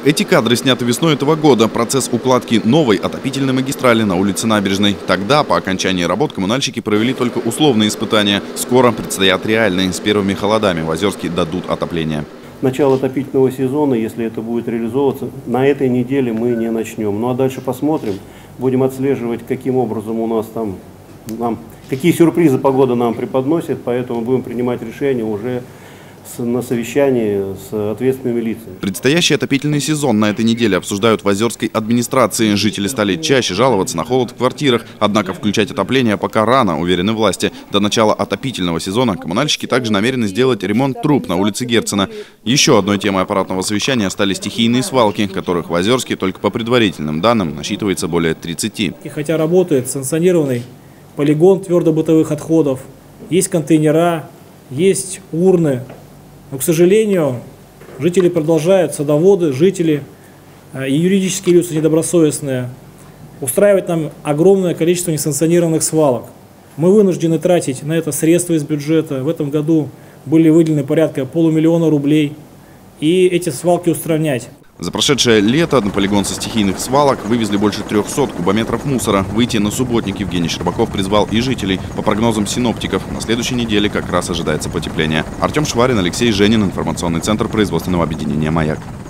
Эти кадры сняты весной этого года. Процесс укладки новой отопительной магистрали на улице Набережной. Тогда, по окончании работ, коммунальщики провели только условные испытания. Скоро предстоят реальные. С первыми холодами в Озерске дадут отопление. Начало отопительного сезона, если это будет реализовываться, на этой неделе мы не начнем. Ну а дальше посмотрим. Будем отслеживать, каким образом у нас там, какие сюрпризы погода нам преподносит. Поэтому будем принимать решения уже на совещании с ответственными лицами. Предстоящий отопительный сезон на этой неделе обсуждают в Озерской администрации. Жители стали чаще жаловаться на холод в квартирах. Однако включать отопление пока рано, уверены власти. До начала отопительного сезона коммунальщики также намерены сделать ремонт труб на улице Герцена. Еще одной темой аппаратного совещания стали стихийные свалки, которых в Озерске, только по предварительным данным, насчитывается более 30. И хотя работает санкционированный полигон твердобытовых отходов, есть контейнера, есть урны. Но, к сожалению, жители продолжают, садоводы, жители и юридические лица недобросовестные, устраивать нам огромное количество несанкционированных свалок. Мы вынуждены тратить на это средства из бюджета. В этом году были выделены порядка 500 000 рублей. И эти свалки устранять. За прошедшее лето на полигон со стихийных свалок вывезли больше 300 кубометров мусора. Выйти на субботник Евгений Щербаков призвал и жителей. По прогнозам синоптиков, на следующей неделе как раз ожидается потепление. Артем Шварин, Алексей Женин, информационный центр производственного объединения «Маяк».